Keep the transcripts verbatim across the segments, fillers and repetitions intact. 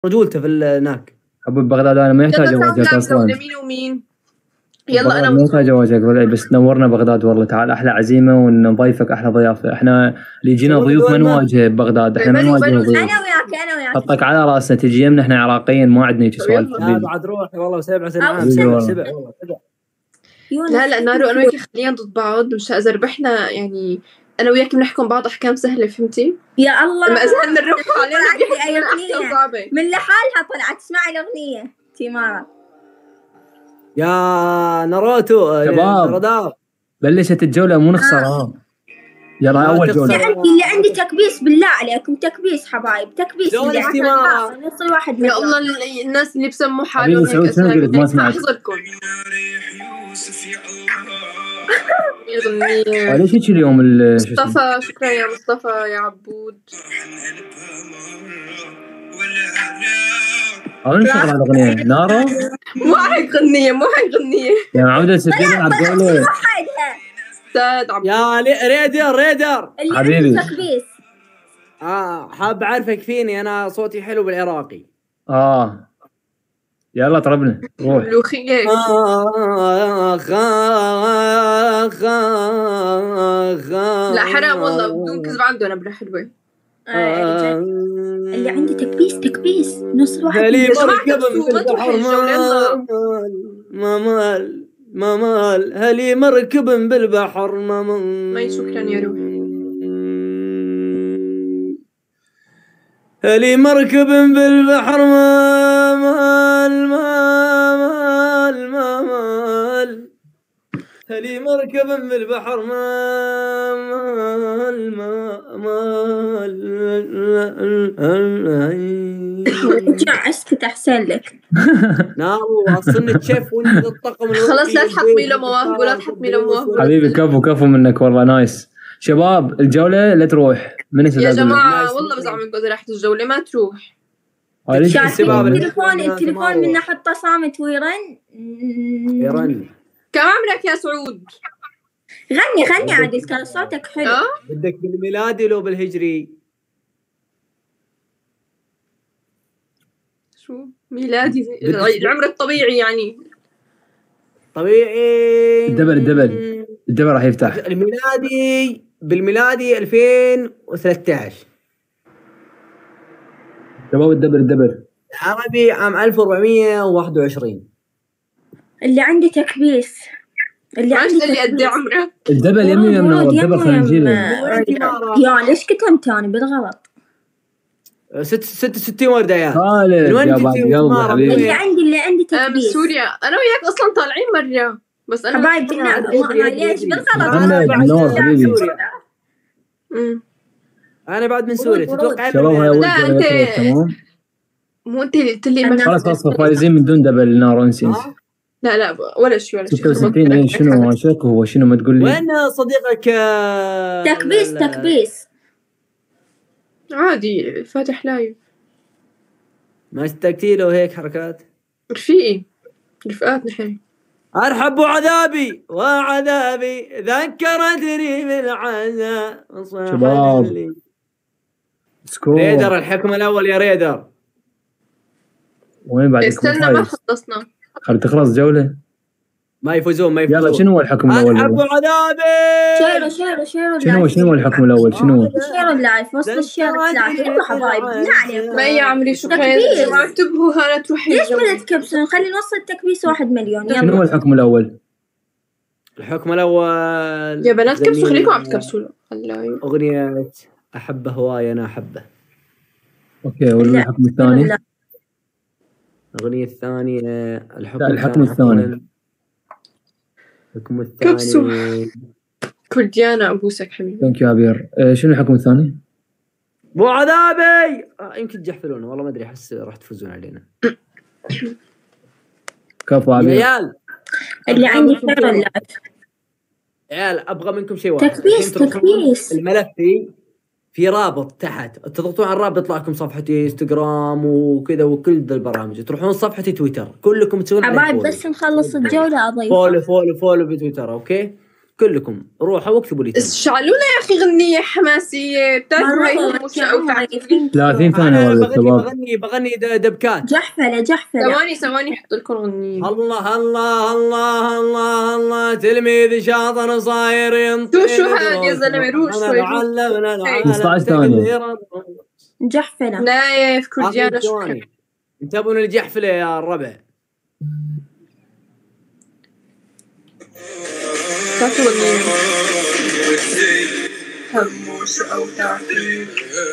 رجولته في هناك. ابو بغداد انا ما يحتاج اواجهك اصلا. مين ومين؟ يلا انا ما يحتاج اواجهك بس نورنا بغداد والله. تعال احلى عزيمه ونضيفك احلى ضيافه. احنا اللي يجينا ضيوف ما نواجه بغداد. احنا ما نواجه ضيوف. انا وياك انا وياك حطك على راسنا تجي يمنا. احنا عراقيين ما عندنا هيك سوالف. لا بعد روحي والله سبع سنين عام سبع سبع والله سبع. لا لا نارو انا وياك خلينا ضد بعض مش اذا ربحنا يعني انا وياك بنحكم بعض احكام سهله فهمتي؟ يا الله لما اذا هن الربح علينا اغنيه صعبه من لحالها طلعت. اسمعي الاغنيه تيمارا. يا ناروتو شباب بلشت الجوله مو نخسر. ها يلا اول جوله. اللي عندي اللي عندي تكبيس بالله عليكم. تكبيس حبايب تكبيس. اللي نص واحد يا الله الناس اللي بسموا حالهم هيك اسماء ما سمعت. احذركم ليش هيك اليوم مصطفى؟ شكرا يا مصطفى يا عبود. أنا نشغل على الأغنية نارو. مو هاي غنية مو هاي غنية يا عودة سجلنا على الجولة. استاذ عبود يا ريدر ريدر حبيبي. تكبيس. اه حاب اعرفك فيني انا صوتي حلو بالعراقي. اه يلا طربنا روح. ملوخية. لا حرام والله بدون كذب عنده نبرة حلوة. اللي عندي تكبيس تكبيس نص الواحد. هلي مركب بالبحر ما مال ما مال. هلي مركب بالبحر ما مال. ما شكرا يا روح. هلي مركب بالبحر ما مال ما مال ما مال. هلي مركب بالبحر ما مال ما مال. رجع اسكت احسن لك. نارو اصلني تشيف وانت الطقم. خلاص لا تحطمي له مواهب ولا تحطمي له مواهب. حبيبي كفو كفو منك والله نايس. شباب الجولة لا تروح من يا جماعة والله بزعمكم إذا رحت الجولة ما تروح. التليفون التليفون من حطه صامت ويرن يرن. كم عمرك يا سعود؟ غني غني عادل ترى صوتك حلو. أه؟ بدك بالميلادي لو بالهجري؟ شو ميلادي العمر الطبيعي يعني. طبيعي. الدبل الدبل الدبل راح يفتح. الميلادي بالميلادي ألفين وثلاثة عشر. شباب الدبل الدبل. عربي عام ألف وأربعمية وواحد وعشرين. اللي عندي تكبيس. اللي عندي اللي قد عمرك. الدبل يمي يمنا الدبل خلينا يا ليش كتمت انا بالغلط؟ ست ست وستين وردة يا خالد يا بعد يلا حبيبي. اللي عندي اللي عندي تكبيس. سوريا انا وياك اصلا طالعين مرة بس انا حبايب بالله ليش بالغلط. حبيبي انا بعد من سوريا تتوقع. لا انت مو انت اللي قلت لي خلاص خلاص فايزين من دون دبل نار انسي انسي. لا لا ولا شيء ولا شيء. ستة وستين اي شنو شكو هو شنو ما تقول لي. وين صديقك؟ تكبيس تكبيس عادي فاتح لايف. ما اشتقتي له هيك حركات؟ رفيقي رفقات نحن. ارحب وعذابي وعذابي ذكرتني بالعذاب. شباب سكور. ريدر الحكم الاول يا ريدر. وين بعد؟ استنى ما خلصنا. خلي تخلص جولة. ما يفوزون ما يفوزون. يلا شنو هو الحكم الاول؟ ارحب وعذابي. شيروا شيروا شيروا شنو شنو هو الحكم الاول؟ شنو؟ شيروا اللايف وصل الشير ثلاثة. يلا حبايب بالله عليكم. ما يا عمري شكرا يا جماعة اكتبوا هلا تروحي. ليش ما تكبسون؟ خلي نوصل التكبيس واحد مليون. يلا شنو هو الحكم الاول؟ الحكم الاول يا بنات كبسوا خليكم عم تكبسوا. اغنية احبه هواي انا احبه. اوكي والحكم الثاني؟ الأغنية الثانية الحكم, لا الحكم الثاني. الحكم الثاني كبسوا. كرديانا أبوسك حبيبي. ثانك يو عبير. آه شنو الحكم الثاني؟ مو عذابي. آه يمكن تجحفلونه والله ما أدري أحس راح تفوزون علينا. كفو عبير. يا عيال اللي عندي خير اللايف. عيال أبغى منكم شيء واحد. تكبيس تكبيس. الملف في رابط تحت تضغطون على الرابط يطلع لكم صفحتي انستغرام وكذا وكل ذا البرامج. تروحون صفحتي تويتر كلكم تسوون حبايب بس نخلص الجولة أضيف فولو فولو فولو بتويتر. اوكي كلكم روحوا واكتبوا لي. اشعلوا لنا يا اخي غنيه حماسيه بتعرفوا هاي موسى او ثلاثين ثانية والله بغني الشباب. بغني بغني دبكات. جحفلة جحفلة. ثواني ثواني احط لكم غنيه. الله الله الله الله الله تلميذ شاطر صاير ينطق. شو شو هاد يا زلمه روح شوي. خمسة عشر ثانية. جحفلة. نايف كرديانا شكرا. انتبهوا للجحفلة يا الربع. تعرفوا غنيه هموس او تعفير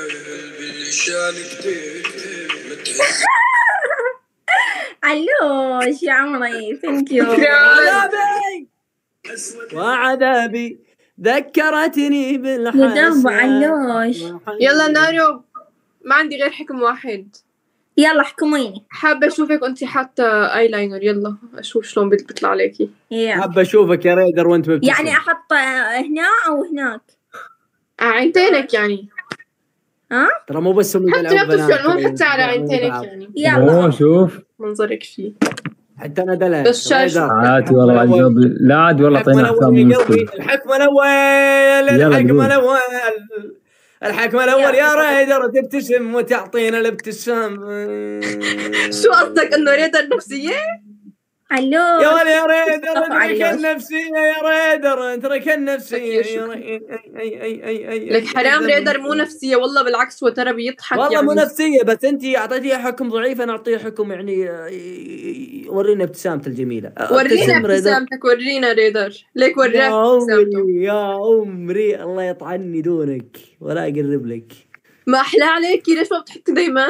علوش يا عمري ثانك يو. وعذابي وعذابي ذكرتني بالحسن. يا علوش. يلا نارو ما عندي غير حكم واحد. يلا حكميني. حابة اشوفك انتي حاطة اي لاينر. يلا اشوف شلون بيطلع عليكي. حابة اشوفك يا ريدر وانت مبتسم. يعني احط هنا او هناك؟ عينتينك يعني. ها ترى مو بس حتى لا تفشل المهم حتى على عينتينك يعني. يلا شوف منظرك فيه حتى انا دلع. بس شاشة عادي والله الجواب. لا عاد والله اعطينا احكام مشكلة. الحكم الاول الحكم الاول الحكم الاول يا ريدر تبتسم وتعطينا الابتسام. شو قصدك انه ريدر نفسية؟ علوش يا ولد يا ريدر اترك النفسية يا ريدر اترك النفسية يا اي اي اي اي لك حرام ريدر مو نفسية والله بالعكس هو ترى بيضحك والله يعني. مو نفسية بس انت اعطيتيها حكم ضعيف انا اعطيها حكم يعني ورينا ابتسامته الجميلة. ورينا ابتسامتك ورينا ريدر ليك وراك ابتسامته. يا عمري الله يطعني دونك ولا اقرب لك. ما احلى عليكي ليش ما بتحطي دايما؟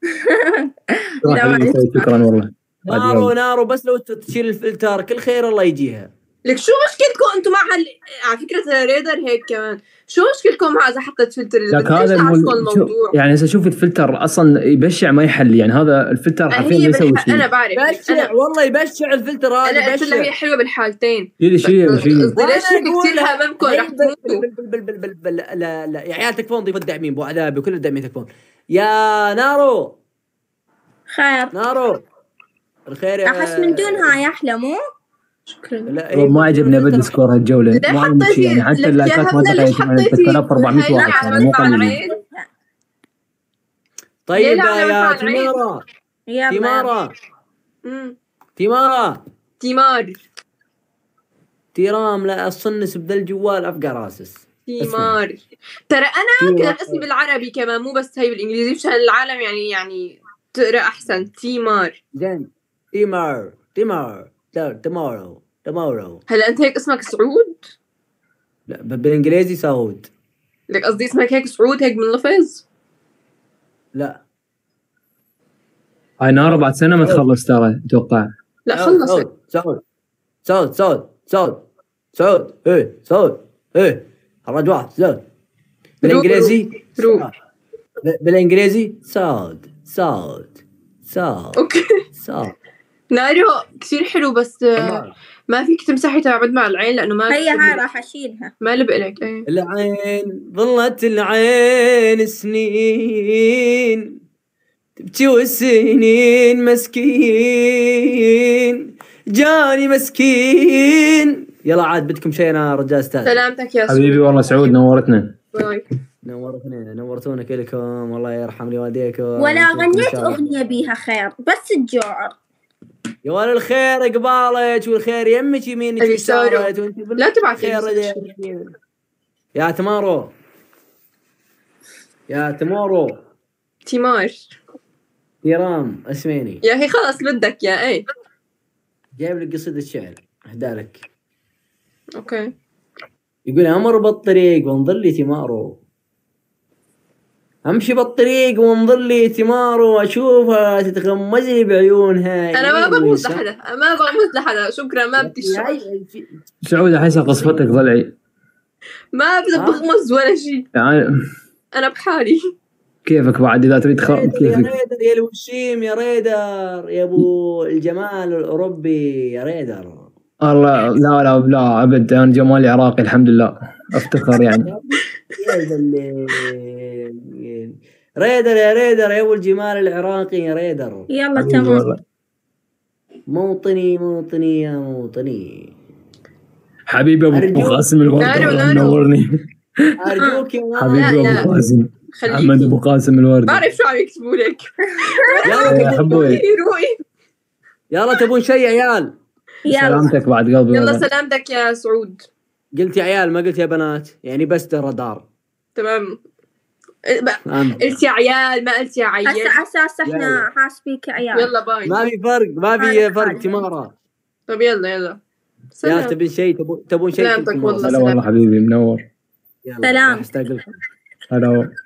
شكرا والله. نارو نارو بس لو تشيل الفلتر كل خير الله يجيها. لك شو مشكلتكم انتم مع هال... على فكرة ريدر هيك كمان شو مشكلتكم مع اذا حطيت فلتر؟ لك هذا الموضوع يعني هسه شوف الفلتر اصلا يبشع ما يحل يعني هذا الفلتر حرفيا ما يسوي شيء. انا بعرف بشع أنا... والله يبشع الفلتر هذا. انا قلت لها هي حلوه بالحالتين. شيلي شيلي شيلي. ليش كثير هممكم رح تموتوا. لا لا يا عيال تكفون ضيف الداعمين بو عذابي وكل الداعمين تكفون. يا نارو خير نارو الخير يا احس من دونها يا احلى مو؟ شكرا. ما عجبني ابد سكور هالجوله ما عندي شيء يعني حتى اللايكات ما دخلت ثلاثة آلاف وأربعمية واحد يعني مو قليل. طيب يا تيمارا يلا تيمارا امم تيمارا تيمار تيرام لا الصنس بذا الجوال افقع راسس. تيمار ترى انا كذا اسمي بالعربي كمان مو بس هي بالانجليزي مشان العالم يعني يعني تقرا احسن. تيمار زين تيمار تيمار تيمارو تيمارو. هلا انت هيك اسمك سعود؟ لا بالانجليزي سعود. لك قصدي اسمك هيك سعود هيك من لفظ؟ لا هاي نار بعد سنه ما تخلص ترى اتوقع. لا خلص. سعود سعود سعود سعود سعود سعود ايه سعود ايه الرجل واحد سعود بالانجليزي روح بالانجليزي سعود سعود سعود اوكي سعود. نارو كثير حلو بس ما فيك تمسحي تبعد مع العين لانه ما هي هاي راح اشيلها. ما لبق لك. ايه العين ظلت العين سنين تبكي والسنين مسكين جاني مسكين. يلا عاد بدكم شيء انا رجال استاذ. سلامتك يا حبيبي والله سعود نورتنا. نورتنا نورتونا كلكم والله يرحم لي والديكم. ولا غنيت اغنيه بيها خير بس الجوع يا ولد الخير قبالك والخير يمك يمينك يسارك وانت لا تبعث خير يا تمارو يا تمارو تيمار تيرام اسميني يا اخي خلاص بدك يا ايه جايب لك قصيدة شعر اهدالك. اوكي يقول امر بالطريق وانظر لي تمارو امشي بالطريق وانظر لي تمارو اشوفها تتغمز لي بعيونها. انا ما بغمز لحدا ما بغمز لحدا شكرا ما بدي الشعر. سعود احسها قصفتك ضلعي ما بدي بغمز ولا شيء يعني انا بحالي. كيفك بعد اذا تريد تخ... كيفك يا ريدر يا الوشيم يا ريدر يا ابو الجمال الاوروبي يا ريدر. الله لا لا لا ابد انا جمالي عراقي الحمد لله افتخر يعني. ريدر يا ريدر يا ابو الجمال العراقي يا ريدر. يلا تمام موطني موطني يا موطني. حبيبي ابو أرجوك. قاسم الورده نارو، والله نارو. منورني. ارجوك يا مان. حبيبي لا. ابو قاسم خليكي. محمد ابو قاسم الورده. بعرف شو عم يكتبوا لك. يلا حبوي روقي. يلا تبون شيء يا عيال؟ يلا سلامتك بعد قلبي يلا والله. سلامتك يا سعود. قلت يا عيال ما قلت يا بنات، يعني بس رادار. تمام. بقى- فهمت؟ قلت يا عيال ما قلت يا عيال. هسه اساس احنا يلا. حاسبيك عيال. يلا باي. ما في فرق، ما في حالك فرق حالك. تمارا. طب يلا يلا. يا سلام. تبون شيء، تبون تبون شيء سلامتك تمارا. والله. هلا والله حبيبي منور. يلا، سلام. راح أشتاق لكم. هلا